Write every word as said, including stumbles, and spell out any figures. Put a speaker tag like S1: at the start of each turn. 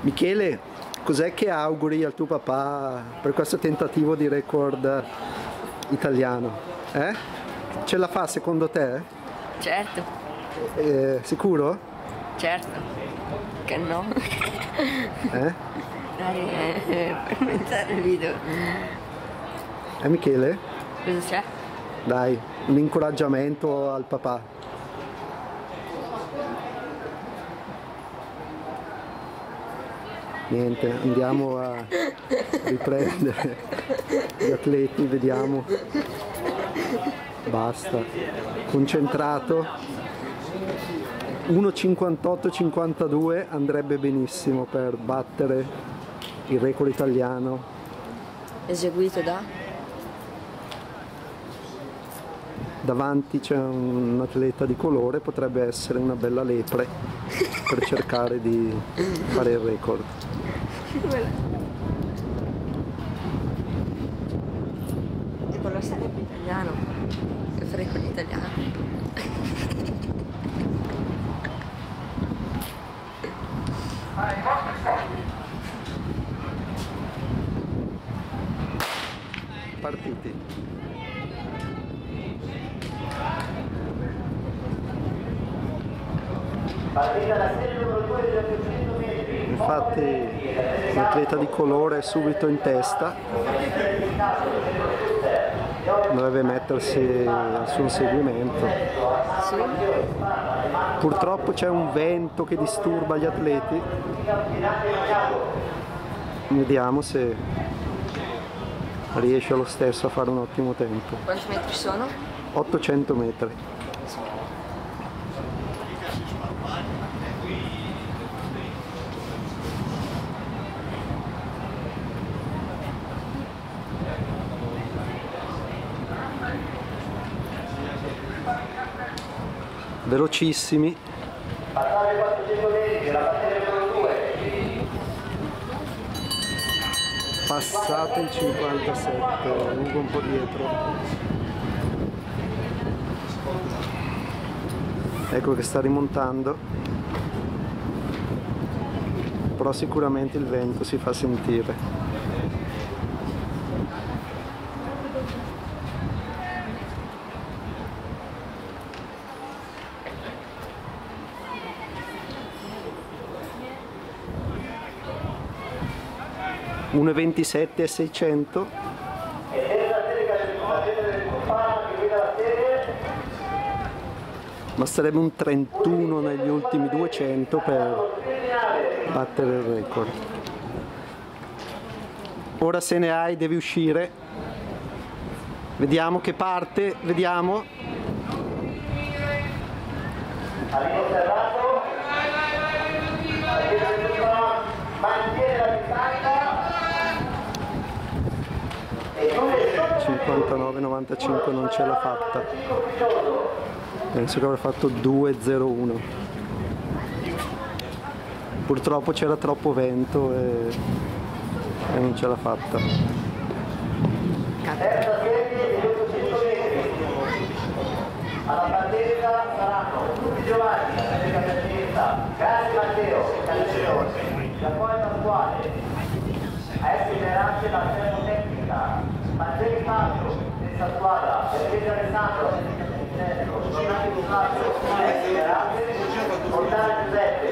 S1: Michele, cos'è che auguri al tuo papà per questo tentativo di record italiano? Eh? Ce la fa secondo te?
S2: Certo.
S1: Eh, sicuro?
S2: Certo. Che no?
S1: Eh?
S2: Dai, eh, per commentare il video.
S1: Eh Michele?
S2: Cosa c'è?
S1: Dai, un incoraggiamento al papà. Niente, andiamo a riprendere gli atleti, vediamo. Basta. Concentrato. uno cinquantotto cinquantadue andrebbe benissimo per battere il record italiano.
S2: Eseguito da?
S1: Davanti c'è un atleta di colore, potrebbe essere una bella lepre per cercare di fare il record.
S2: E quello sarebbe italiano, il record italiano.
S1: Partiti. Infatti l'atleta di colore è subito in testa, dovrebbe mettersi al suo inseguimento.
S2: Sì.
S1: Purtroppo c'è un vento che disturba gli atleti, vediamo se riesce lo stesso a fare un ottimo tempo.
S2: Quanti metri sono?
S1: ottocento metri. Velocissimi. Passato il cinquantasette, lungo un po' dietro. Ecco che sta rimontando, però sicuramente il vento si fa sentire. uno ventisette e seicento. Basterebbe un trentuno negli ultimi duecento per battere il record. Ora se ne hai, devi uscire. Vediamo che parte, vediamo.
S3: Arrivo serrato, mantiene la distanza.
S1: cinquantanove novantacinque non ce l'ha fatta, penso che avrà fatto due zero uno. Purtroppo c'era troppo vento e, e non ce l'ha fatta.
S3: Terza serie, minuto cento metri. Alla partenza saranno tutti Giovanni, la partenza, Grassi Matteo, calciatore, la poi Pasquale, a essere generante la termotecnica, Matteo Fabio, terza squadra, Perché Alessandro, Cina Di Fabio, a essere generante, Fontana Giuseppe,